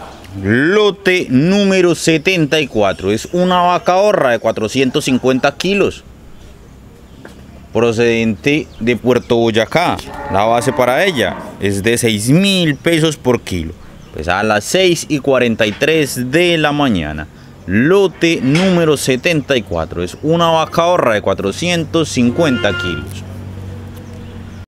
Lote número 74. Es una vaca horra de 450 kilos. Procedente de Puerto Boyacá. La base para ella es de 6.000 pesos por kilo. Pues a las 6:43 de la mañana. Lote número 74. Es una vaca horra de 450 kilos.